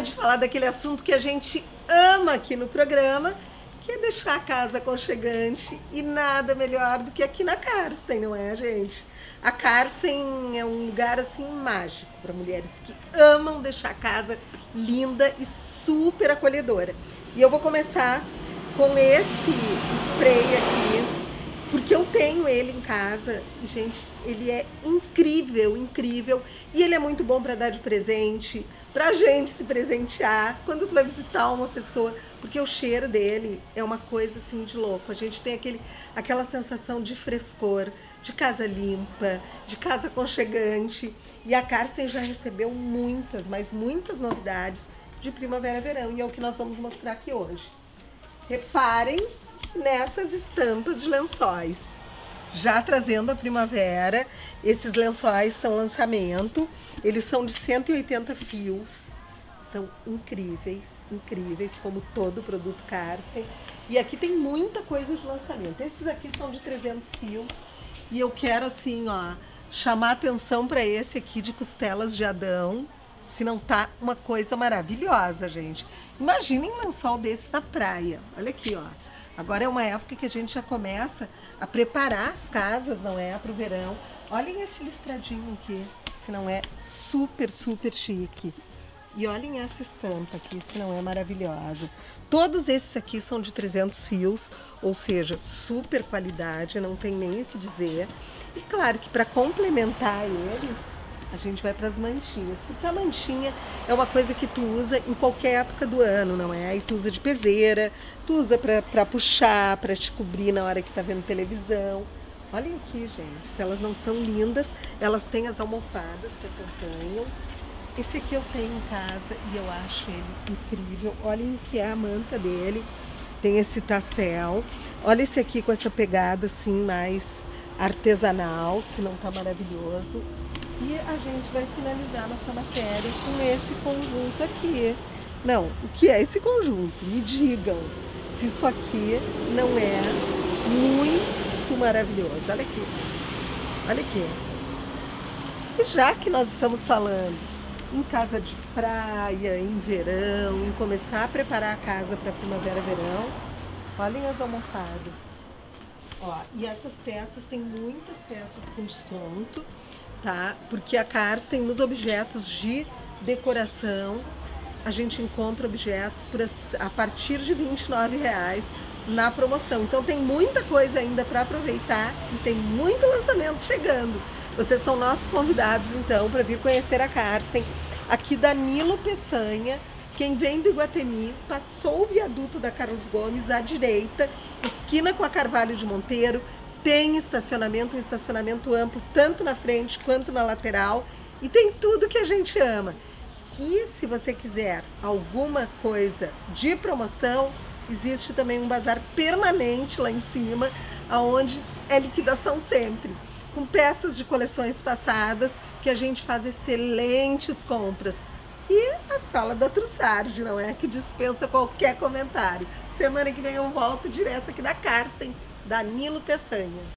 de falar daquele assunto que a gente ama aqui no programa, que é deixar a casa aconchegante, e nada melhor do que aqui na Karsten, não é, gente? A Karsten é um lugar assim mágico para mulheres que amam deixar a casa linda e super acolhedora. E eu vou começar com esse spray aqui, porque eu tenho ele em casa e, gente, ele é incrível, incrível. E ele é muito bom para dar de presente, pra gente se presentear quando tu vai visitar uma pessoa, porque o cheiro dele é uma coisa assim de louco. A gente tem aquela sensação de frescor, de casa limpa, de casa aconchegante. E a Karsten já recebeu muitas, mas muitas novidades de primavera e verão, e é o que nós vamos mostrar aqui hoje. Reparem nessas estampas de lençóis, já trazendo a primavera. Esses lençóis são lançamento, eles são de 180 fios, são incríveis, incríveis, como todo produto Karsten. E aqui tem muita coisa de lançamento. Esses aqui são de 300 fios, e eu quero assim, ó, chamar atenção para esse aqui de costelas de Adão. Se não tá uma coisa maravilhosa, gente. Imaginem um lençol desses na praia. Olha aqui, ó. Agora é uma época que a gente já começa a preparar as casas, não é? Para o verão. Olhem esse listradinho aqui, se não é super, super chique. E olhem essa estampa aqui, se não é maravilhosa. Todos esses aqui são de 300 fios, ou seja, super qualidade, não tem nem o que dizer. E claro que para complementar eles, a gente vai para as mantinhas, porque a mantinha é uma coisa que tu usa em qualquer época do ano, não é? Aí tu usa de peseira, tu usa para puxar, para te cobrir na hora que tá vendo televisão. Olhem aqui, gente, se elas não são lindas, elas têm as almofadas que acompanham. Esse aqui eu tenho em casa e eu acho ele incrível. Olhem que é a manta dele, tem esse tassel. Olha esse aqui com essa pegada assim mais artesanal, se não tá maravilhoso. E a gente vai finalizar nossa matéria com esse conjunto aqui. Não, o que é esse conjunto? Me digam se isso aqui não é muito maravilhoso. Olha aqui. Olha aqui. E já que nós estamos falando em casa de praia, em verão, em começar a preparar a casa para primavera e verão, olhem as almofadas. Ó, e essas peças, tem muitas peças com desconto, tá? Porque a Karsten, nos objetos de decoração, a gente encontra objetos a partir de R$ 29,00 na promoção. Então tem muita coisa ainda para aproveitar e tem muito lançamento chegando. Vocês são nossos convidados, então, para vir conhecer a Karsten, aqui da Nilo Peçanha. Quem vem do Iguatemi, passou o viaduto da Carlos Gomes à direita, esquina com a Carvalho de Monteiro, tem estacionamento, um estacionamento amplo, tanto na frente quanto na lateral, e tem tudo que a gente ama. E se você quiser alguma coisa de promoção, existe também um bazar permanente lá em cima, onde é liquidação sempre, com peças de coleções passadas, que a gente faz excelentes compras. E a sala da Trussardi, não é? Que dispensa qualquer comentário. Semana que vem eu volto direto aqui da Karsten, da Nilo Peçanha.